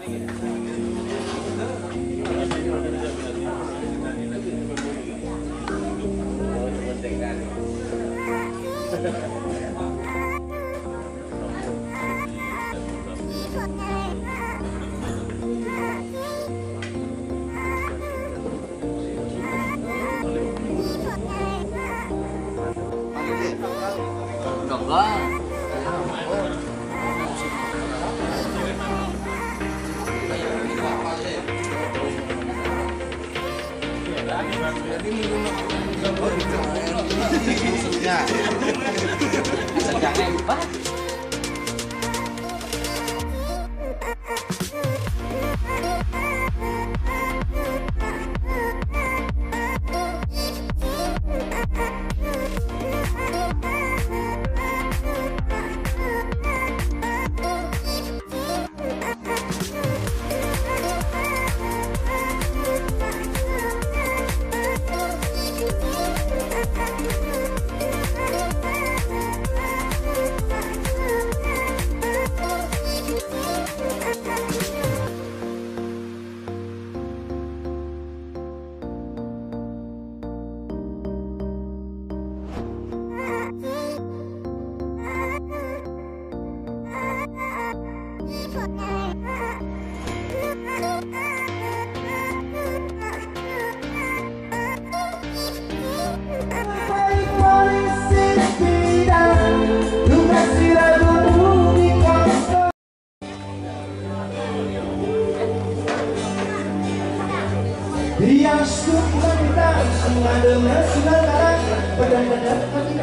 Yang suka kita semua dengan sementara benar-benar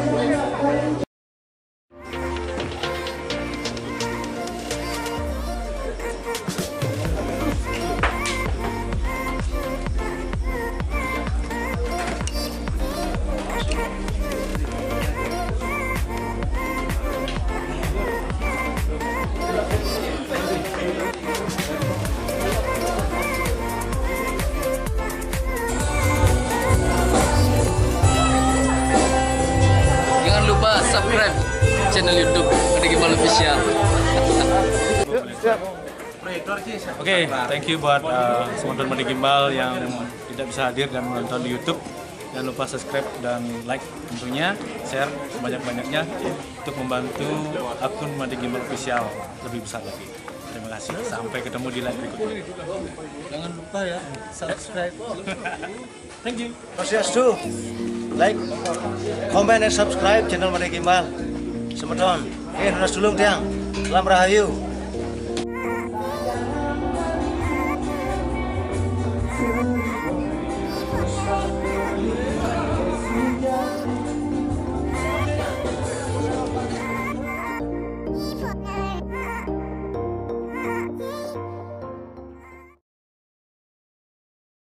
subscribe channel YouTube Made Gimbal Official. Oke, thank you buat teman-teman Made Gimbal yang tidak bisa hadir dan menonton di YouTube. Jangan lupa subscribe dan like, tentunya share sebanyak-banyaknya untuk membantu akun Made Gimbal Official lebih besar lagi. Terima kasih. Sampai ketemu di live berikutnya. Jangan lupa ya subscribe. Thank you. Swastiastu, like, comment, and subscribe channel Made Gimbal. Semeton, nunas dulung tiang, Salam Rahayu.